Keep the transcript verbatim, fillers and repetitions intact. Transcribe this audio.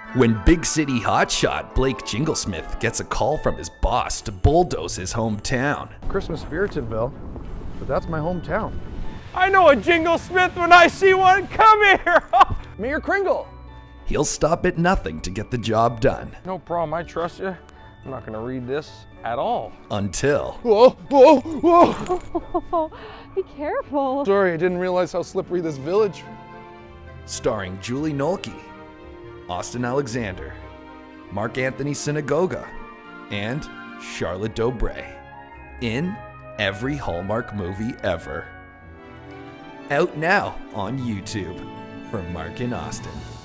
When big city hotshot Blake Jinglesmith gets a call from his boss to bulldoze his hometown. Christmas Spiritedville, but that's my hometown. I know a Jinglesmith when I see one. Come here. Mayor Kringle. He'll stop at nothing to get the job done. No problem, I trust you. I'm not gonna read this at all. Until... Whoa, whoa, whoa. Be careful. Sorry, I didn't realize how slippery this village. Starring Julie Nolke, Austin Alexander, Mark Anthony Synagoga, and Charlotte Dobre in every Hallmark movie ever. Out now on YouTube from Mark and Austin.